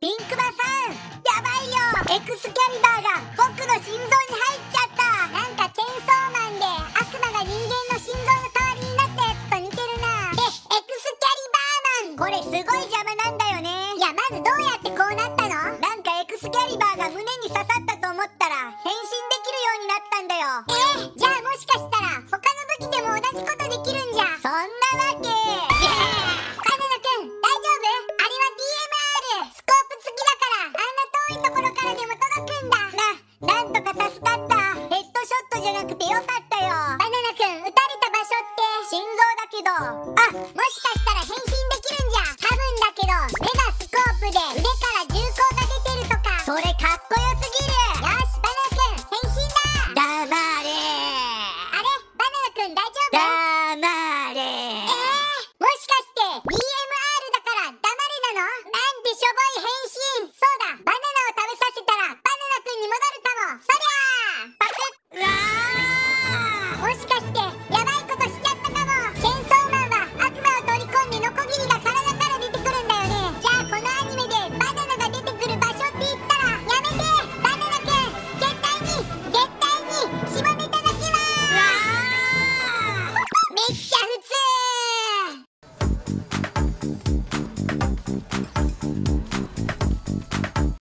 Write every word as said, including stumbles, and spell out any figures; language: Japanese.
ピンクバさん、やばいよ。エクスキャリバーが僕の心臓に入っちゃった。なんかチェンソーマンで悪魔が人間の心臓の代わりになったやつと似てるな。え、エクスキャリバーマン、これすごい邪魔なんだよね。いや、まずどうやってこうなったの？なんかエクスキャリバーが胸に刺さったと思ったら変身できるようになったんだよ。えー、じゃあもしかしたら他の武器でも同じことできるんじゃ。そんなわけ。バナナくん、大丈夫？あれは ディーエムアール スコープ付きだからあんな遠いところからでも届くんだ。な、なんとか助かった。ヘッドショットじゃなくてよかったよ。バナナくん、撃たれた場所って心臓だけど、あ、もしかして